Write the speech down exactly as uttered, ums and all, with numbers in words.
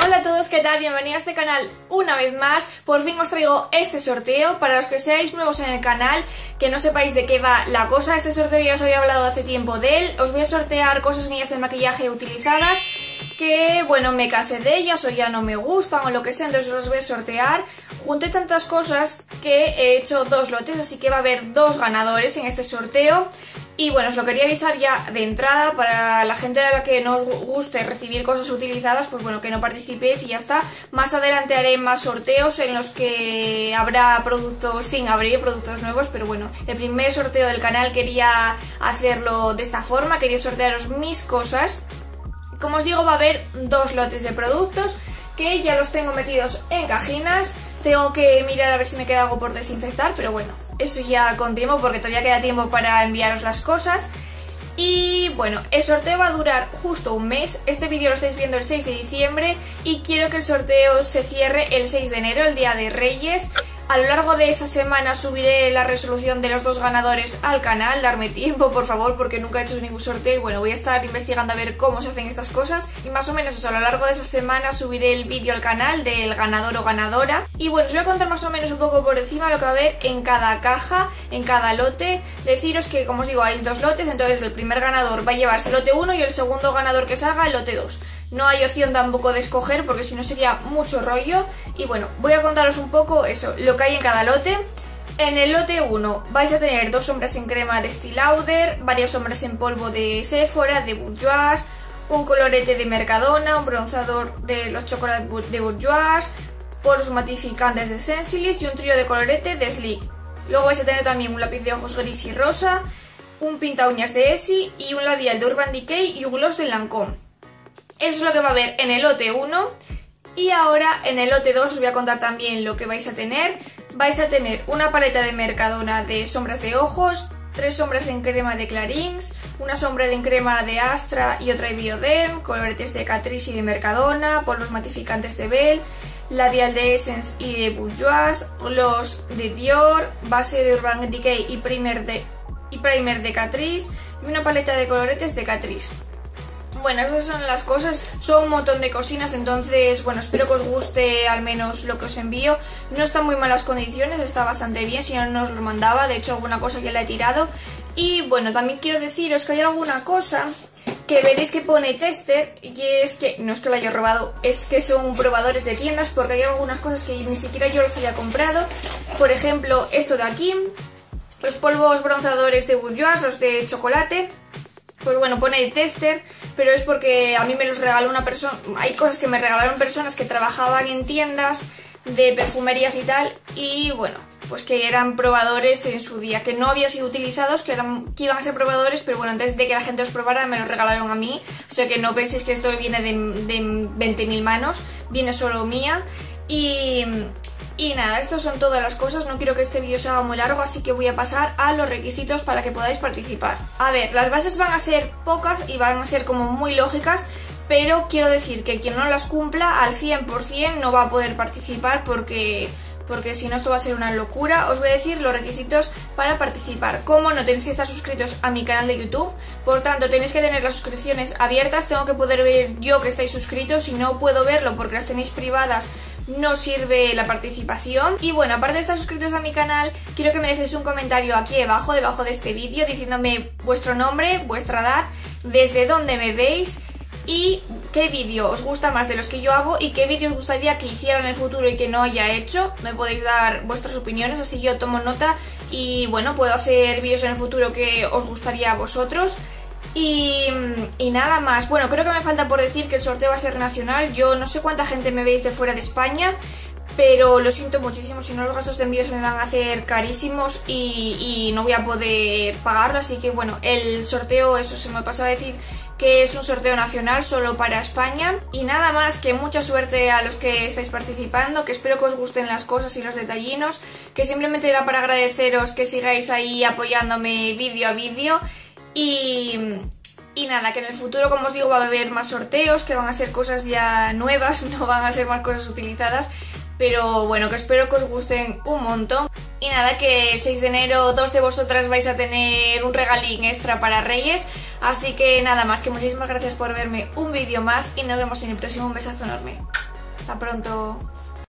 Hola a todos, ¿qué tal? Bienvenidos a este canal una vez más. Por fin os traigo este sorteo. Para los que seáis nuevos en el canal, que no sepáis de qué va la cosa, este sorteo ya os había hablado hace tiempo de él. Os voy a sortear cosas mías de maquillaje utilizadas que, bueno, me casé de ellas o ya no me gustan o lo que sea, entonces os voy a sortear. Junté tantas cosas que he hecho dos lotes, así que va a haber dos ganadores en este sorteo. Y bueno, os lo quería avisar ya de entrada para la gente a la que no os guste recibir cosas utilizadas, pues bueno, que no participéis y ya está. Más adelante haré más sorteos en los que habrá productos sin abrir, productos nuevos, pero bueno, el primer sorteo del canal quería hacerlo de esta forma, quería sortearos mis cosas. Como os digo, va a haber dos lotes de productos que ya los tengo metidos en cajinas. Tengo que mirar a ver si me queda algo por desinfectar, pero bueno, eso ya con tiempo porque todavía queda tiempo para enviaros las cosas. Y bueno, el sorteo va a durar justo un mes. Este vídeo lo estáis viendo el seis de diciembre y quiero que el sorteo se cierre el seis de enero, el día de Reyes. A lo largo de esa semana subiré la resolución de los dos ganadores al canal. Darme tiempo, por favor, porque nunca he hecho ningún sorteo y bueno, voy a estar investigando a ver cómo se hacen estas cosas. Y más o menos eso, a lo largo de esa semana subiré el vídeo al canal del ganador o ganadora. Y bueno, os voy a contar más o menos un poco por encima lo que va a haber en cada caja, en cada lote. Deciros que, como os digo, hay dos lotes, entonces el primer ganador va a llevarse el lote uno y el segundo ganador que salga el lote dos. No hay opción tampoco de escoger porque si no sería mucho rollo. Y bueno, voy a contaros un poco eso, lo que hay en cada lote. En el lote uno vais a tener dos sombras en crema de Estée Lauder, varias sombras en polvo de Sephora, de Bourjois, un colorete de Mercadona, un bronceador de los Chocolate de Bourjois, polvos matificantes de Sensilis y un trío de colorete de Sleek. Luego vais a tener también un lápiz de ojos gris y rosa, un pinta uñas de Essie y un labial de Urban Decay y un gloss de Lancôme. Eso es lo que va a haber en el lote uno. Y ahora en el lote dos os voy a contar también lo que vais a tener. Vais a tener una paleta de Mercadona de sombras de ojos, tres sombras en crema de Clarins, una sombra en crema de Astra y otra de Bioderm, coloretes de Catrice y de Mercadona, polvos matificantes de Belle, labial de Essence y de Bourjois, gloss de Dior, base de Urban Decay y primer de, y primer de Catrice y una paleta de coloretes de Catrice. Bueno, esas son las cosas, son un montón de cocinas, entonces, bueno, espero que os guste al menos lo que os envío. No está en muy malas condiciones, está bastante bien, si no, no os lo mandaba, de hecho alguna cosa ya la he tirado. Y bueno, también quiero deciros que hay alguna cosa que veréis que pone tester, y es que, no es que lo haya robado, es que son probadores de tiendas, porque hay algunas cosas que ni siquiera yo los haya comprado. Por ejemplo, esto de aquí, los polvos bronceadores de Bourjois, los de chocolate. Pues bueno, pone tester, pero es porque a mí me los regaló una persona. Hay cosas que me regalaron personas que trabajaban en tiendas de perfumerías y tal, y bueno, pues que eran probadores en su día, que no habían sido utilizados, que, eran, que iban a ser probadores, pero bueno, antes de que la gente los probara me los regalaron a mí, o sea que no penséis que esto viene de, de veinte mil manos, viene solo mía. Y... Y nada, estas son todas las cosas, no quiero que este vídeo se haga muy largo, así que voy a pasar a los requisitos para que podáis participar. A ver, las bases van a ser pocas y van a ser como muy lógicas, pero quiero decir que quien no las cumpla al cien por cien no va a poder participar porque... porque si no esto va a ser una locura. Os voy a decir los requisitos para participar. Como no, tenéis que estar suscritos a mi canal de YouTube, por tanto tenéis que tener las suscripciones abiertas, tengo que poder ver yo que estáis suscritos, si no puedo verlo porque las tenéis privadas no sirve la participación. Y bueno, aparte de estar suscritos a mi canal, quiero que me dejéis un comentario aquí debajo, debajo de este vídeo, diciéndome vuestro nombre, vuestra edad, desde dónde me veis y qué vídeo os gusta más de los que yo hago y qué vídeo os gustaría que hiciera en el futuro y que no haya hecho. Me podéis dar vuestras opiniones, así yo tomo nota y bueno, puedo hacer vídeos en el futuro que os gustaría a vosotros. Y, y nada más. Bueno, creo que me falta por decir que el sorteo va a ser nacional. Yo no sé cuánta gente me veis de fuera de España, pero lo siento muchísimo, si no los gastos de envío se me van a hacer carísimos y, y no voy a poder pagarlo, así que bueno, el sorteo, eso se me pasaba a decir que es un sorteo nacional solo para España. Y nada más, que mucha suerte a los que estáis participando, que espero que os gusten las cosas y los detallinos, que simplemente era para agradeceros que sigáis ahí apoyándome vídeo a vídeo. Y, y nada, que en el futuro, como os digo, va a haber más sorteos, que van a ser cosas ya nuevas, no van a ser más cosas utilizadas, pero bueno, que espero que os gusten un montón. Y nada, que el seis de enero dos de vosotras vais a tener un regalín extra para Reyes, así que nada más, que muchísimas gracias por verme un vídeo más y nos vemos en el próximo. Un besazo enorme. Hasta pronto.